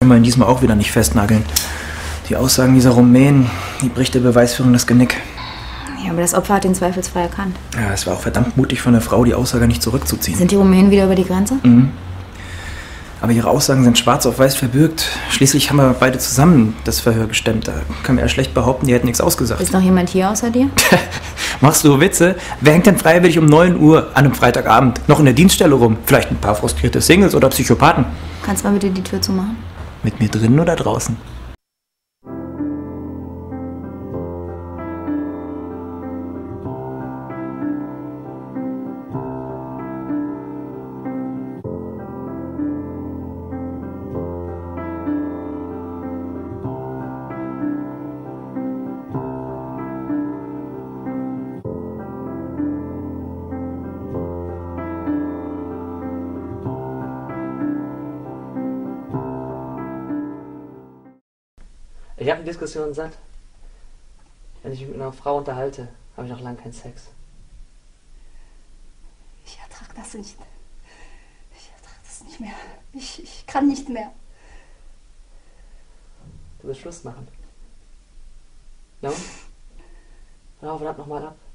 können wir ihn diesmal auch wieder nicht festnageln. Die Aussagen dieser Rumänen, die bricht der Beweisführung das Genick. Ja, aber das Opfer hat den zweifelsfrei erkannt. Ja, es war auch verdammt mutig von der Frau, die Aussage nicht zurückzuziehen. Sind die Rumänen wieder über die Grenze? Mhm. Aber ihre Aussagen sind schwarz auf weiß verbürgt. Schließlich haben wir beide zusammen das Verhör gestemmt. Da können wir ja schlecht behaupten, die hätten nichts ausgesagt. Ist noch jemand hier außer dir? Machst du Witze? Wer hängt denn freiwillig um 9 Uhr an einem Freitagabend noch in der Dienststelle rum? Vielleicht ein paar frustrierte Singles oder Psychopathen. Kannst du mal bitte die Tür zumachen? Mit mir drinnen oder draußen? Ich habe die Diskussion satt. Wenn ich mich mit einer Frau unterhalte, habe ich noch lange keinen Sex. Ich ertrage das nicht. Ich ertrage das nicht mehr. Ich kann nicht mehr. Du willst Schluss machen. Ja? Hör auf und ab nochmal ab.